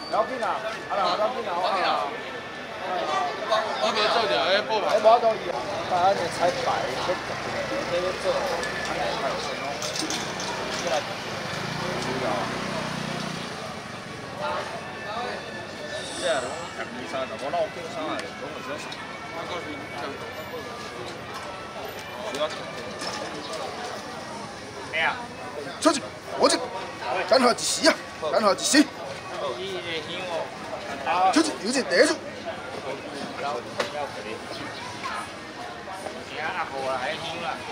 要紧啊，啊啦，要紧啊。 我无做着，迄报牌。 无做伊，把那彩排去做，安尼开始咯。过来，需要。即係講2、3就我攞幾多衫嚟，咁咪少少。哎呀！ 出去，我去，干好一時啊，干好一時。出去，有隻地出。 阿豪啊，喺香啦。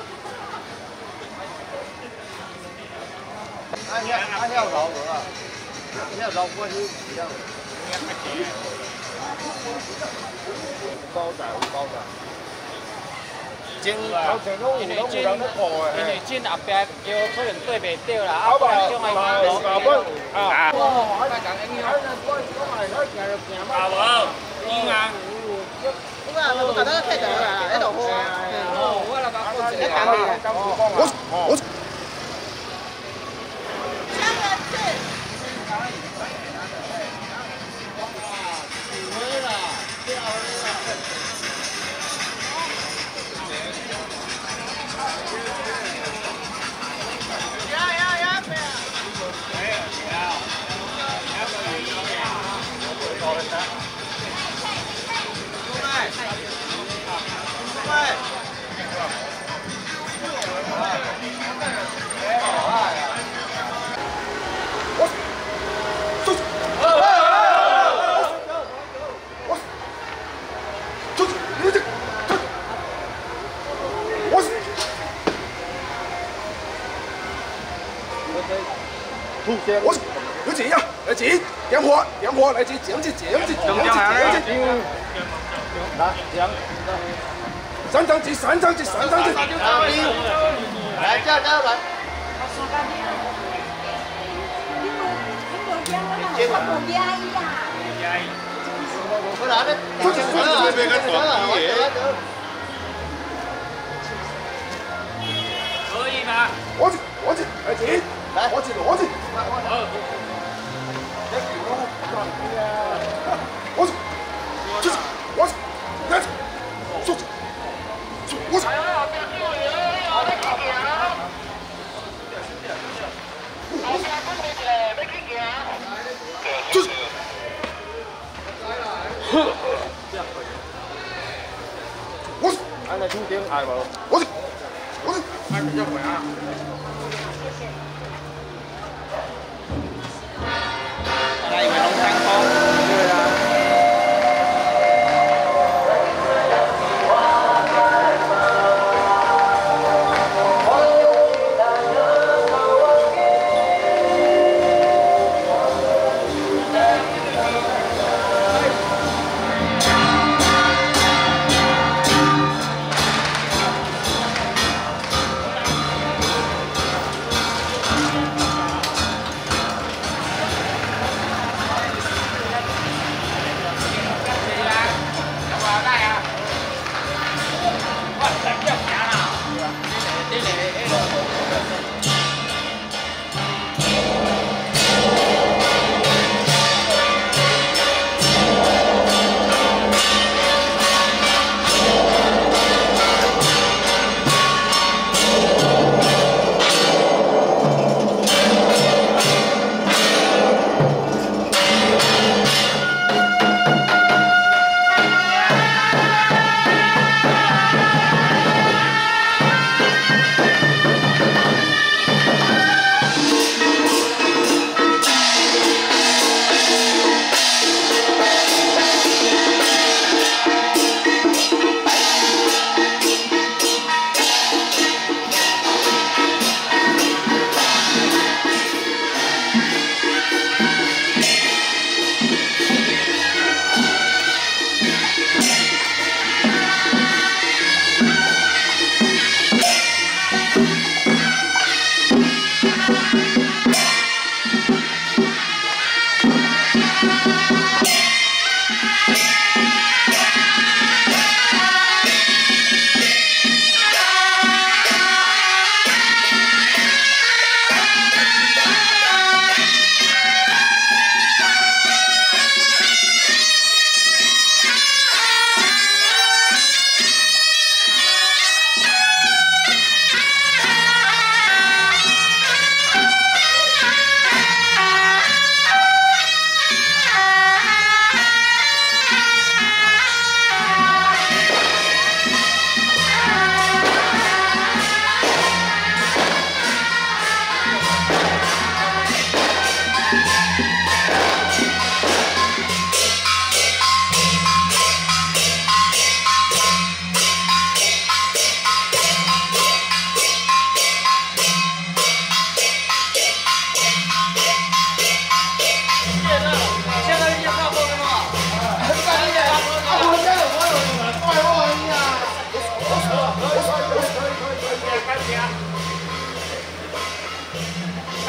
阿條老鵝啊，條老鵝是一樣。高仔，高仔。前頭前攏有人咧過嘅。因為前後壁腰可能對袂到啦，啊不然種係啊。哇！啊無，應啊。 我啊，我覺得睇到啦，喺度好啊。哦，我啦把我自己揀嚟。 我。我有錢呀，有錢，點火，來錢，來，三張紙， 來，叫來。可以嗎？ 我去，來錢，我去。 安尼拄顶挨無？ 我去。 挨唔入去啊？來，以為龍山坡。對啊。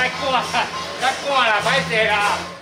赶啦，歹势啦。